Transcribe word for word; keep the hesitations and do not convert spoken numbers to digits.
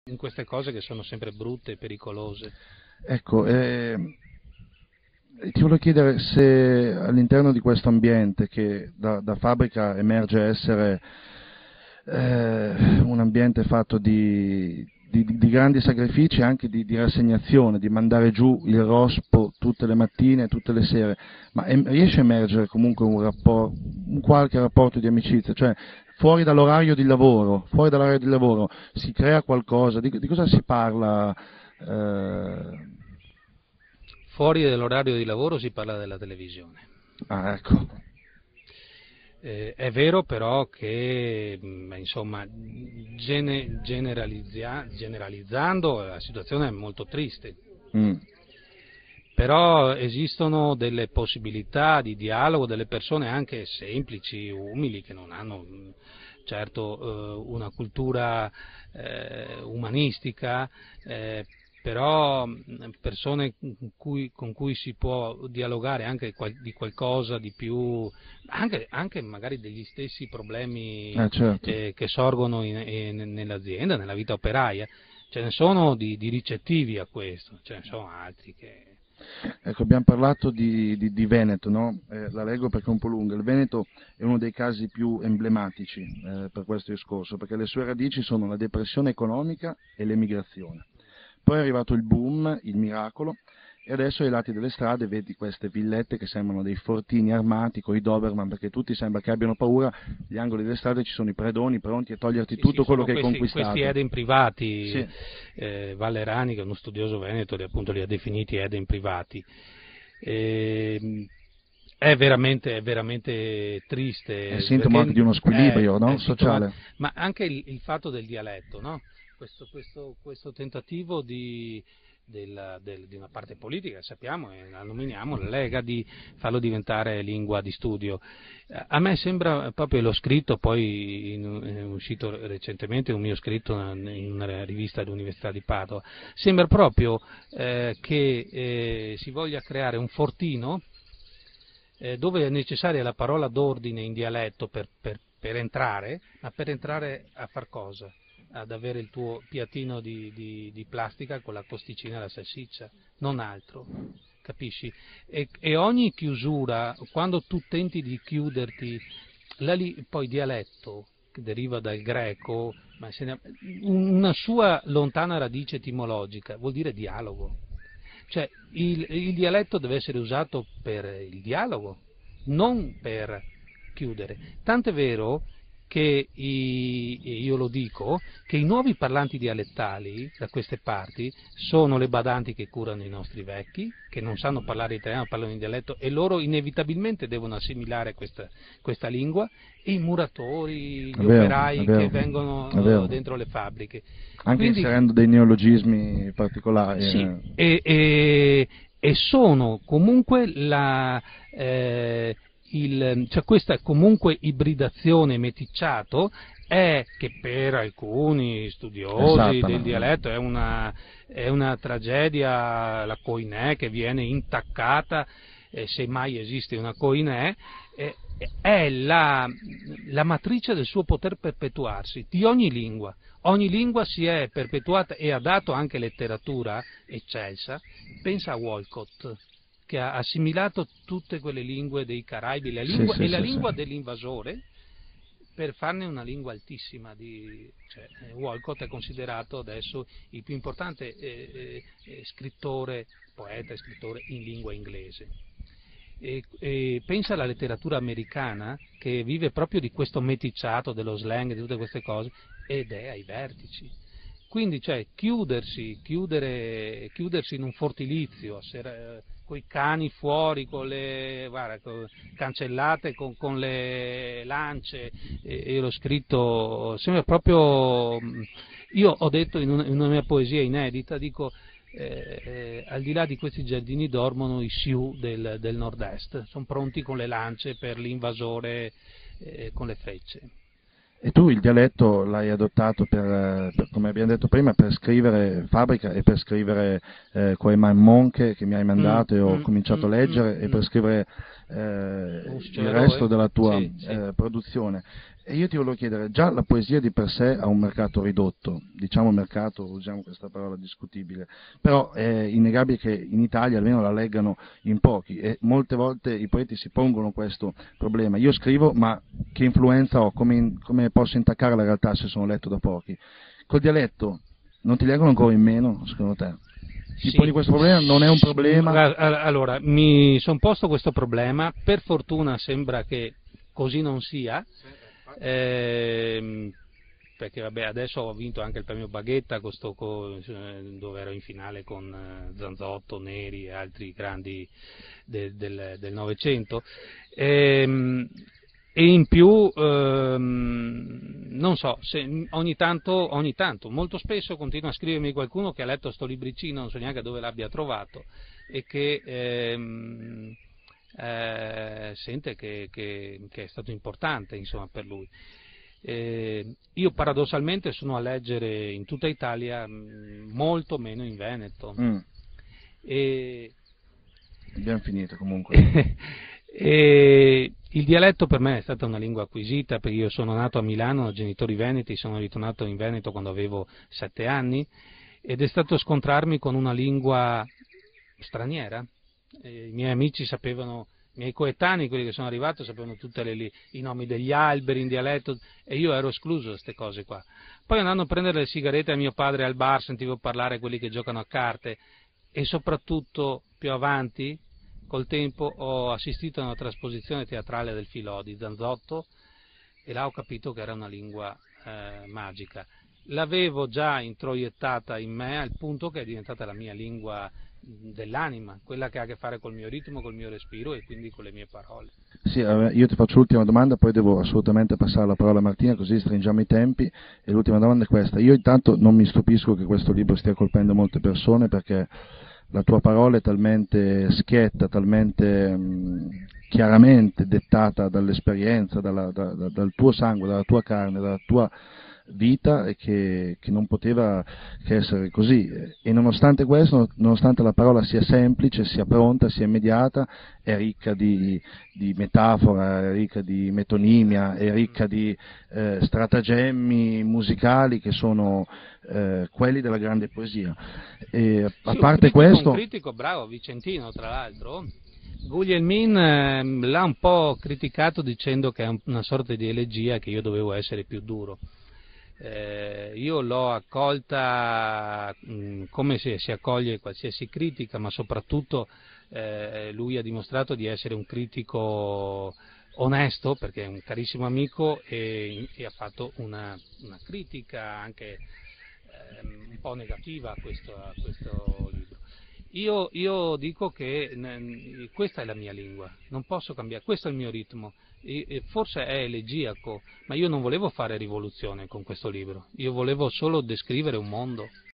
in queste cose che sono sempre brutte e pericolose. Ecco, eh, ti volevo chiedere se all'interno di questo ambiente che da, da fabbrica emerge essere eh, un ambiente fatto di, di, di grandi sacrifici e anche di, di rassegnazione, di mandare giù il rospo tutte le mattine, tutte le sere, ma em, riesce a emergere comunque un, rapport, un qualche rapporto di amicizia? Cioè, fuori dall'orario di lavoro, fuori dall'orario di lavoro si crea qualcosa, di, di cosa si parla? Eh... Fuori dall'orario di lavoro si parla della televisione. Ah, ecco. Eh, è vero però che mh, insomma, gene, generalizza, generalizzando la situazione è molto triste. Mm. Però esistono delle possibilità di dialogo delle persone anche semplici, umili, che non hanno certo eh, una cultura eh, umanistica, eh, però persone con cui, con cui si può dialogare anche di qualcosa di più, anche, anche magari degli stessi problemi Eh, certo. eh, che sorgono in, in, nell'azienda, nella vita operaia. Ce ne sono di, di ricettivi a questo, ce ne sono altri che... Ecco, abbiamo parlato di, di, di Veneto, no? Eh, la leggo perché è un po' lunga. Il Veneto è uno dei casi più emblematici eh, per questo discorso, perché le sue radici sono la depressione economica e l'emigrazione. Poi è arrivato il boom, il miracolo, e adesso ai lati delle strade vedi queste villette che sembrano dei fortini armati con i Doberman, perché tutti sembra che abbiano paura, agli angoli delle strade ci sono i predoni pronti a toglierti Sì, tutto sì, quello sono che hai questi, conquistato. questi Eden privati, Sì. eh, Vallerani, che è uno studioso veneto, li, appunto li ha definiti Eden privati. Eh, è, veramente, è veramente triste. È sintomo anche di uno squilibrio, è, no? è sociale. Ma anche il, il fatto del dialetto, no? questo, questo, questo tentativo di... Della, del, di una parte politica, sappiamo e la nominiamo, la Lega, di farlo diventare lingua di studio. A me sembra proprio, l'ho scritto poi, in, è uscito recentemente un mio scritto in una rivista dell'Università di Padova, sembra proprio eh, che eh, si voglia creare un fortino eh, dove è necessaria la parola d'ordine in dialetto per, per, per entrare, ma per entrare a far cosa? Ad avere il tuo piattino di, di, di plastica con la costicina e la salsiccia, non altro, capisci? E, e ogni chiusura, quando tu tenti di chiuderti, la, poi dialetto, che deriva dal greco, ma se ne, una sua lontana radice etimologica, vuol dire dialogo. Cioè il, il dialetto deve essere usato per il dialogo, non per chiudere. Tant'è vero che i, io lo dico, che i nuovi parlanti dialettali da queste parti sono le badanti che curano i nostri vecchi, che non sanno parlare italiano, parlano in dialetto e loro inevitabilmente devono assimilare questa, questa lingua, e i muratori, gli vero, operai che vengono uh, dentro le fabbriche. Anche Quindi, inserendo dei neologismi particolari. Sì, eh. e, e, e sono comunque la... Eh, Il, cioè questa comunque ibridazione meticciato è, che per alcuni studiosi esatto, del no. dialetto è una, è una tragedia, la coinè che viene intaccata, eh, se mai esiste una coinè, eh, è la, la matrice del suo poter perpetuarsi, di ogni lingua. Ogni lingua si è perpetuata e ha dato anche letteratura eccelsa. Pensa a Walcott, che ha assimilato tutte quelle lingue dei Caraibi, la lingua, sì, e sì, la sì, lingua sì. dell'invasore, per farne una lingua altissima. Di, cioè, Walcott è considerato adesso il più importante eh, eh, scrittore, poeta e scrittore in lingua inglese. E, e pensa alla letteratura americana, che vive proprio di questo meticciato, dello slang, di tutte queste cose, ed è ai vertici. Quindi, cioè, chiudersi, chiudere, chiudersi in un fortilizio, con i cani fuori, con le guarda, con, cancellate, con, con le lance, e, e l'ho scritto, sembra proprio, io ho detto in una, in una mia poesia inedita, dico, eh, eh, al di là di questi giardini dormono i Sioux del, del nord-est, sono pronti con le lance per l'invasore eh, con le frecce. E tu il dialetto l'hai adottato per, per, come abbiamo detto prima, per scrivere Fabbrica e per scrivere eh, Koeman Monche, che mi hai mandato mm, e ho mm, cominciato mm, a leggere, mm, e per scrivere eh, il resto della tua sì, sì. eh, produzione. E io ti volevo chiedere, già la poesia di per sé ha un mercato ridotto, diciamo mercato, usiamo questa parola discutibile, però è innegabile che in Italia almeno la leggano in pochi e molte volte i poeti si pongono questo problema. Io scrivo, ma che influenza ho, come, come posso intaccare la realtà se sono letto da pochi? Col dialetto non ti leggono ancora in meno, secondo te? Ti Sì. poni questo problema? Non è un problema? Allora, mi sono posto questo problema, per fortuna sembra che così non sia, ehm, perché vabbè, adesso ho vinto anche il premio Baghetta, questo, dove ero in finale con Zanzotto, Neri e altri grandi de, del, del Novecento, ehm, e in più ehm, non so, se ogni tanto, ogni tanto, molto spesso continua a scrivermi qualcuno che ha letto sto libricino, non so neanche dove l'abbia trovato, e che ehm, eh, sente che, che, che è stato importante, insomma, per lui. Eh, io paradossalmente sono a leggere in tutta Italia, molto meno in Veneto. Mm. E, Abbiamo finito comunque. E il dialetto per me è stata una lingua acquisita, perché io sono nato a Milano, ho genitori veneti, sono ritornato in Veneto quando avevo sette anni, ed è stato scontrarmi con una lingua straniera. E i miei amici sapevano, i miei coetanei, quelli che sono arrivati, sapevano tutti i nomi degli alberi in dialetto, e io ero escluso da queste cose qua. Poi andando a prendere le sigarette a mio padre al bar, sentivo parlare quelli che giocano a carte, e soprattutto più avanti, col tempo, ho assistito a una trasposizione teatrale del Filò di Zanzotto, e là ho capito che era una lingua eh, magica. L'avevo già introiettata in me al punto che è diventata la mia lingua dell'anima, quella che ha a che fare col mio ritmo, col mio respiro e quindi con le mie parole. Sì, io ti faccio l'ultima domanda, poi devo assolutamente passare la parola a Martina, così stringiamo i tempi, e l'ultima domanda è questa. Io intanto non mi stupisco che questo libro stia colpendo molte persone, perché la tua parola è talmente schietta, talmente mh, chiaramente dettata dall'esperienza, dalla, da, da, dal tuo sangue, dalla tua carne, dalla tua vita, e che, che non poteva che essere così. E nonostante questo, nonostante la parola sia semplice, sia pronta, sia immediata, è ricca di, di metafora, è ricca di metonimia, è ricca di eh, stratagemmi musicali che sono eh, quelli della grande poesia. E, a sì, parte un critico, questo, un critico bravo, vicentino tra l'altro, Guglielmin eh, l'ha un po' criticato dicendo che è una sorta di elegia, che io dovevo essere più duro. Eh, io l'ho accolta mh, come se si accoglie qualsiasi critica, ma soprattutto eh, lui ha dimostrato di essere un critico onesto, perché è un carissimo amico, e, e ha fatto una, una critica anche eh, un po' negativa a questo, a questo libro. Io, io dico che n- questa è la mia lingua, non posso cambiare, questo è il mio ritmo. E, e forse è elegiaco, ma io non volevo fare rivoluzione con questo libro, io volevo solo descrivere un mondo.